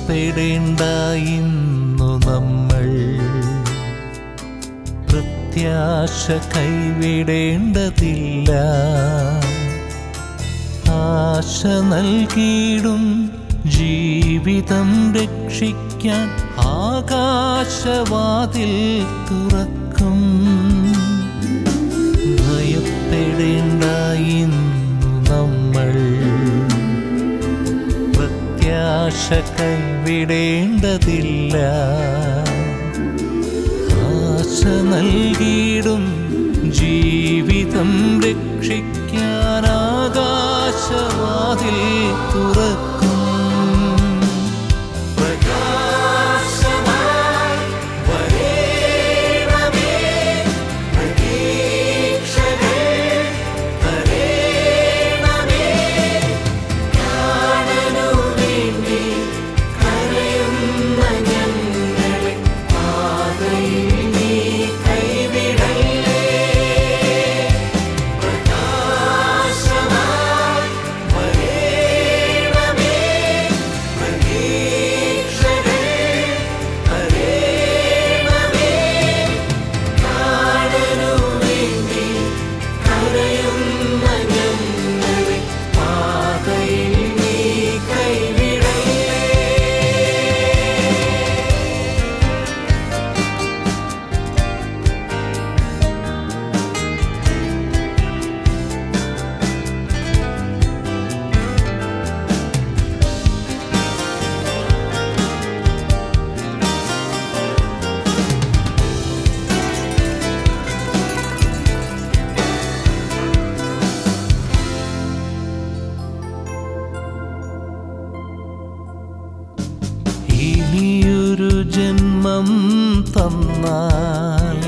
ഭയപ്പെടേണ്ട ഇന്നു നമ്മൾ, പ്രത്യാശ കൈവിടേണ്ടതില്ല. ആശ നൽകിയിടും ജീവിതം രക്ഷിക്കാൻ ആകാശവാതിൽ തുറക്കും. ഭയപ്പെടേണ്ട ഇന്നു നമ്മൾ, പ്രത്യാശ കൈവിടേണ്ടതില്ല. ആശ നൽകിയിടും ജീവിതം രക്ഷിക്കാൻ ആകാശവാതിൽ തുറക്കും. ജന്മം തന്നാൽ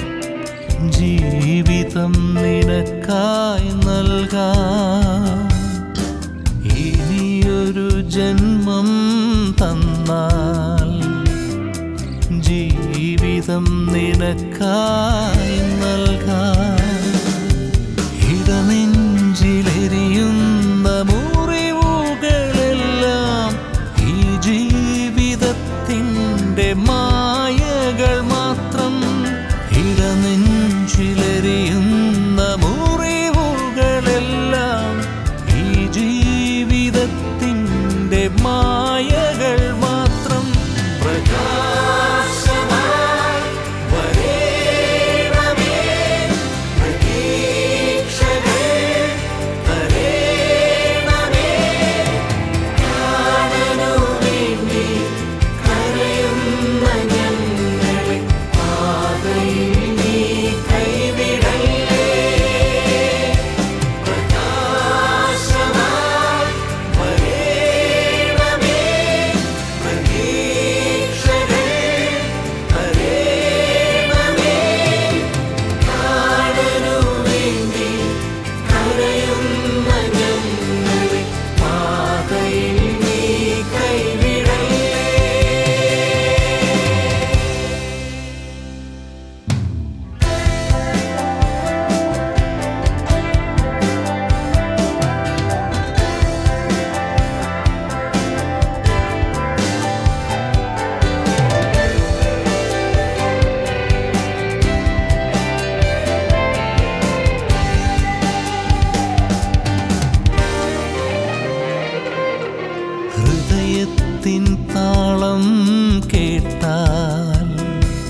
ജീവിതം നിനക്കായി നൽകാം. ഇനിയൊരു ജന്മം തന്നാൽ ജീവിതം നിനക്കായി നൽകാം. ഇടനെഞ്ചിലെരിയുന്ന മുറിവുകളെല്ലാം ഈ ജീവിതത്തിൻ്റെ മായകൾ മാത്രം. ഇടനെഞ്ചിലെരിയുന്ന മുറിവുകളെല്ലാം ഈ ജീവിതത്തിൻ്റെ മായകൾ മാത്രം. ഹൃദയത്തിൻ താളം കേട്ടാൽ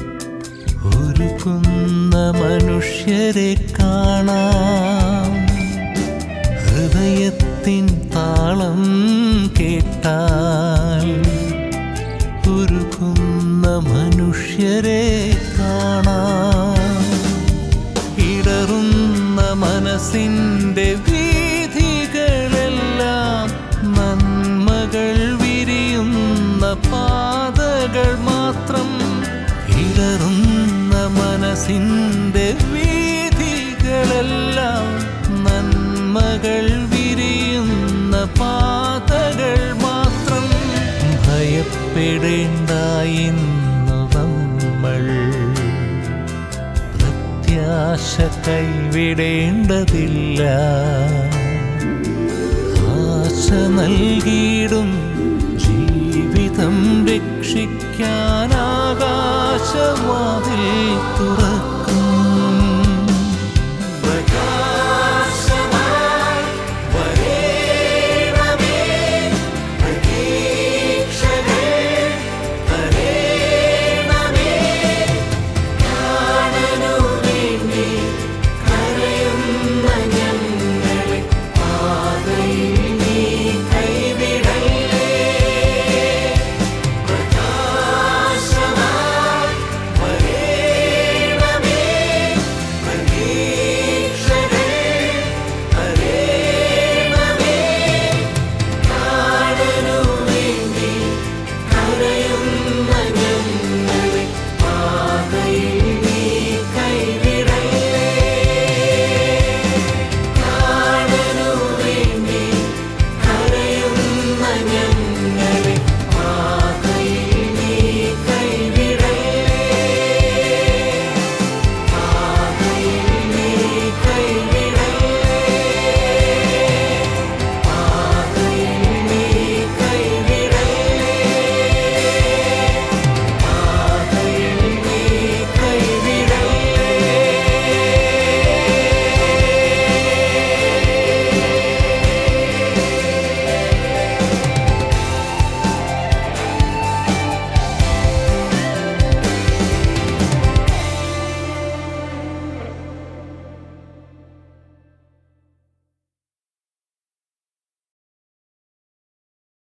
ഒരുക്കുന്ന മനുഷ്യരെ കാണാം. ഹൃദയത്തിൻ താളം കേട്ടാൽ ഒരുക്കുന്ന മനുഷ്യരെ കാണാം. ഇടറുന്ന മനസ്സിൻ്റെ വീഥികളെല്ലാം നന്മകൾ വിരിയുന്ന പാതകൾ മാത്രം. ഇടറുന്ന മനസ്സിൻ്റെ വീഥികളെല്ലാം നന്മകൾ വിരിയുന്ന പാതകൾ മാത്രം. ഭയപ്പെടേണ്ട ഇന്നു നമ്മൾ, പ്രത്യാശ കൈവിടേണ്ടതില്ല. ആശ നൽകിയിടും ജീവിതം ആകാശവാതിൽ തുറ